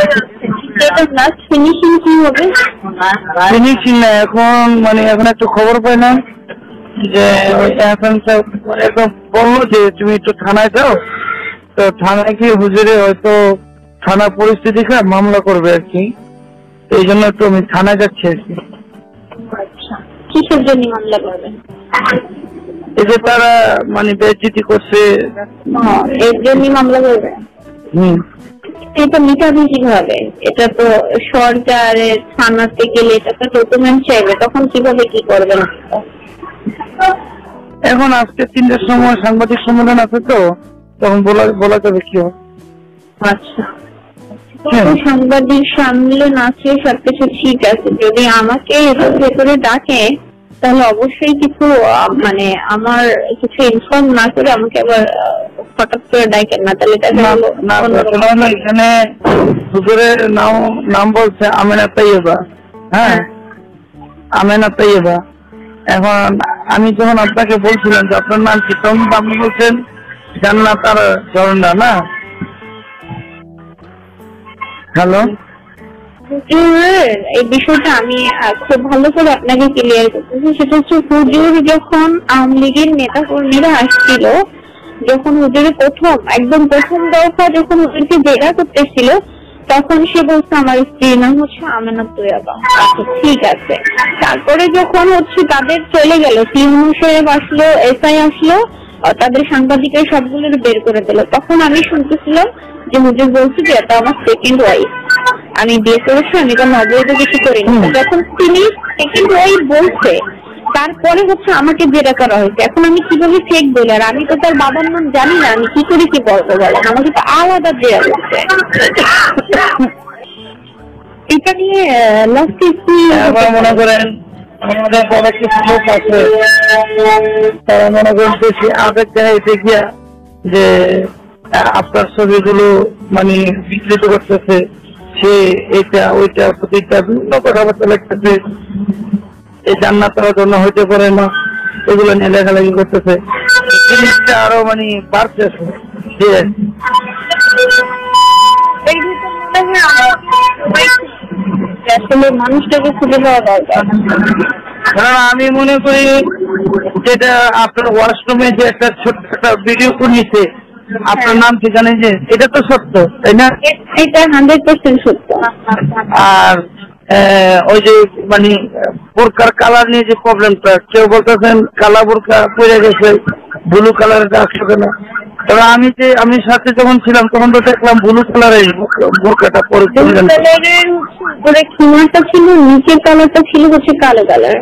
Finishing কি হবে? Finishing না, এখন মানে এখন একটু খবর পাই না যে একদম বললো যে তুমি একটু থানায় যাও, তো থানায় গিয়ে হুজুরে হয়তো থানা পরিস্থিতি খারাপ মামলা করবে আর কি, এই জন্য একটু আমি থানায় যাচ্ছি আর কি। আচ্ছা, কিসের জন্য মামলা করবেন? এই যে তারা মানে বেইজ্জতি করছে, এর জন্য মামলা করবে। এটা মিটাবে কিভাবে? এটা তো সরকারের থানাতে গেলে এটা তো ডকুমেন্ট চাইবে, তখন কিভাবে কি করবেন? এখন আজকে 3টার সময় সাংবাদিক সম্মেলন আছে, তো তখন বলা যাবে কি হবে। আচ্ছা, সাংবাদিক সম্মেলন আছে, সবকিছু ঠিক আছে, যদি আমাকে ভেতরে ডাকে তাহলে অবশ্যই কিছু মানে আমার কিছু ইনফর্ম না করে আমাকে আবার হঠাৎ করে ডাকেন না, তাহলে এখানে হুজুরের নাম বলছে আমেনা তাইয়েবা। হ্যাঁ, আমেনা তাইয়েবা। এখন আমি যখন আপনাকে বলছিলাম যে আপনার নাম কি, তখন আপনি বলছেন জান্নাত আর ঝর্ণা না? হ্যালো, এই বিষয়টা আমি খুব ভালো করে আপনাকে ক্লিয়ার করতেছি। সেটা হচ্ছে হুজুর যখন আওয়ামী লীগের নেতা কর্মীরা আসছিল, যখন হুজুরের একদম প্রথম দফা যখন হুজুরকে জেরা করতেছিল, তখন সে বলছে আমার স্ত্রীর নাম হচ্ছে আমেনা তাইয়েবা। আচ্ছা, ঠিক আছে। তারপরে যখন হচ্ছে তাদের চলে গেল, সিএম সাহেব আসলো, এসআই আসলো, তাদের সাংবাদিকের সবগুলো বের করে দিল, তখন আমি শুনতেছিলাম যে হুজুর বলছে যে এটা আমার সেকেন্ড ওয়াইফ, আমি বিয়ে করেছি, আমি কোনো অবৈধ কিছু করিনি। যখন তিনি সেকেন্ড ওয়াইফ বলছে, তারপরে হচ্ছে আমাকে জেরা করা হয়েছে। এখন আমি কিভাবে ফেক বলি? আর আমি তো তার বাবার নাম জানি না, আমি কি করে কি বলবো বলেন? আমাকে তো আলাদা জেরা করছে। এটা নিয়ে লাস্টে কি মনে করেন আমাদের বড় কিছু লোক আছে, তারা মনে করেন বেশি আবেগ দেখাইতে গিয়া যে আপনার ছবিগুলো মানে বিকৃত করতেছে, সে এটা ওইটা প্রতিটা বিভিন্ন কথাবার্তা লিখতেছে, এই জান্নাত তার জন্য হইতে পারে না, এগুলো নিয়ে লেখালেখি করতেছে, জিনিসটা আরো মানে বাড়তেছে। আসলে মানুষটাকে খুঁজে পাওয়া দরকার। কারণ আমি মনে করি যেটা আপনার ওয়াশরুমে যে একটা ছোট্ট একটা ভিডিও করেছে আপনার নাম ঠিকানা, যে এটা তো সত্য, তাই না? এটা 100% সত্য। আর ওই যে মানে বোরকার কালার নিয়ে যে প্রবলেমটা, কেউ বলতেছেন কালা বোরকা পরে গেছে, ব্লু কালারটা আসলো না। তবে আমি সাথে যখন ছিলাম তখন তো দেখলাম ব্লু কালারের বোরকাটা পরে খিমারটা ছিল, নিচের কালারটা ছিল হচ্ছে কালো কালার।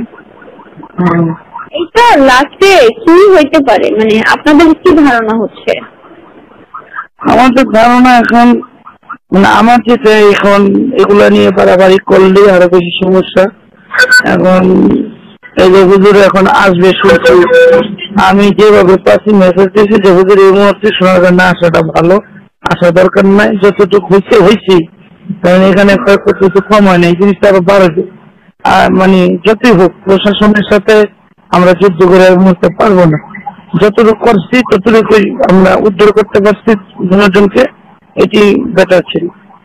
এটা লাস্টে কি হইতে পারে, মানে আপনাদের কি ধারণা হচ্ছে? আমাদের ধারণা এখন মানে আমার যেটা এখন এগুলা নিয়ে বাড়াবাড়ি করলে আরো বেশি সমস্যা। এখন এই যে হুজুর এখন আসবে শুনছি, আমি যেভাবে পাচ্ছি মেসেজ দিয়েছি যে হুজুর এই মুহূর্তে শোনা যায় না, আসাটা ভালো, আসা দরকার নাই, যতটুকু হয়েছি, কারণ এখানে কিছু কম হয় না, এই জিনিসটা আরো বাড়বে। আর মানে যতই হোক প্রশাসনের সাথে আমরা যুদ্ধ করে এই মুহূর্তে পারবো না, যতটুকু করছি ততটুকু আমরা উদ্ধার করতে পারছি জনজনকে, এটি বেটার ছিল।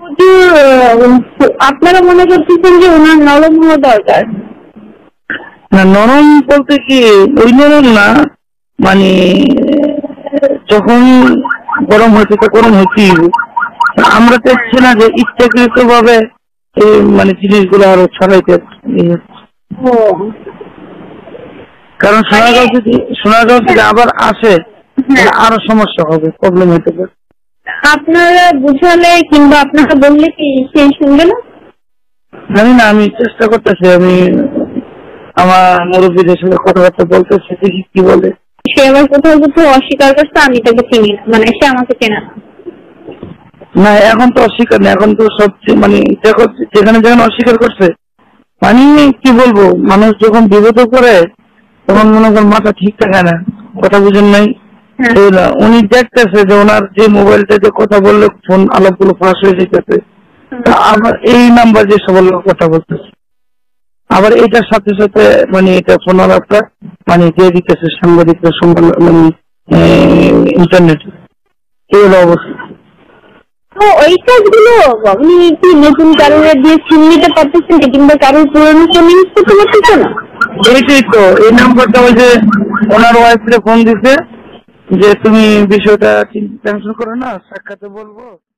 আপনারা মনে করতেছেন যে ওনার নরম হওয়া দরকার? না, নরম বলতে কি ওই নরম না, মানে যখন গরম হয়েছে তো গরম হয়েছি, আমরা চাইছি না যে ইচ্ছাকৃত ভাবে মানে জিনিসগুলো আরো ছড়াইতে, কারণ সোনাগাঁও যদি আবার আসে আরো সমস্যা হবে, প্রবলেম হতে পারে। আপনারা বুঝালে কিংবা আপনারা বললে কি সে শুনবে না? জানি না, আমি চেষ্টা করতেছি, আমি আমার মুরব্বীদের সঙ্গে কথাবার্তা বলতেছি, দেখি কি বলে। সে আবার কোথাও কোথাও অস্বীকার করছে, আমি তাকে চিনি না, মানে সে আমাকে চেনা না। এখন তো অস্বীকার না, এখন তো সব মানে দেখো যেখানে যেখানে অস্বীকার করছে, মানে কি বলবো, মানুষ যখন বিপদ করে তখন মনে করেন মাথা ঠিক থাকে না, কথা বুঝেন নাই। উনি দেখতেছে যে ওনার যে মোবাইলটা যে কথা বললে ফোন আলাপগুলো ফাঁস হয়ে যেতেছে, আবার এই নাম্বার যে সবার কথা বলতেছে, আবার এটার সাথে সাথে মানে এটা ফোন আলাপটা মানে দিয়ে দিতেছে সাংবাদিকরা, মানে ইন্টারনেটে, এই হলো অবস্থা। তো ওই কাজগুলো আপনি কি নতুন কারোর দিয়ে সিম নিতে পারতেছেন কিংবা কারোর পুরনো ফোন ইউজ করতে পারতেছেন না? এইটাই তো, এই নাম্বারটা ওই যে ওনার ওয়াইফকে ফোন দিছে যে তুমি বিষয়টা টেনশন করো না, সাক্ষাতে বলবো।